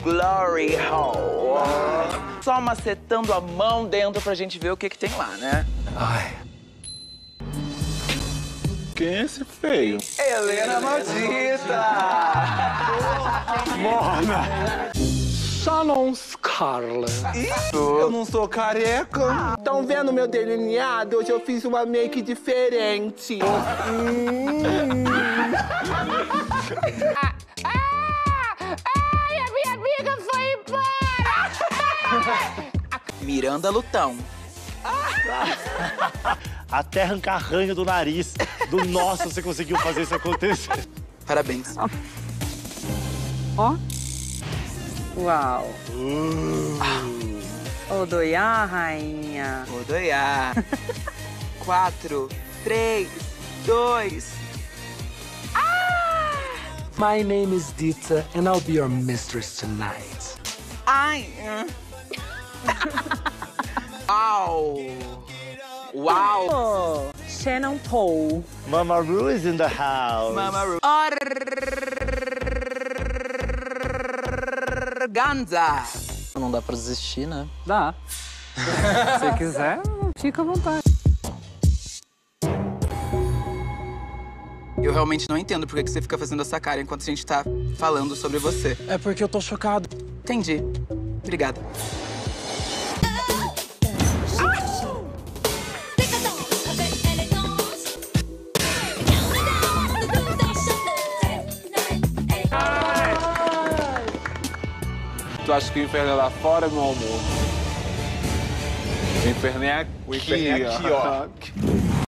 Glory Hall. Só macetando a mão dentro pra gente ver o que tem lá, né? Ai. Quem é esse feio? Helena Maldita! Morna! Shannon Scarlett. Eu não sou careca. Estão vendo meu delineado? Hoje eu fiz uma make diferente. Ai, a minha amiga foi embora! Miranda Lutão. Até arrancar ranho do nariz. Do nossa, você conseguiu fazer isso acontecer. Parabéns. Ó. Uau. Odoiá, rainha. Odoiá. 4, 3, 2... My name is Dita, and I'll be your mistress tonight. Ai. Au. Uau. Oh, Shannon Paul. Mama Ru is in the house. Mama Ru. Organza. Não dá pra desistir, né? Dá. Se quiser, fica à vontade. Eu realmente não entendo por que você fica fazendo essa cara enquanto a gente tá falando sobre você. É porque eu tô chocado. Entendi. Obrigada. Tu acha que o inferno é lá fora, meu amor? O inferno é aqui, ó.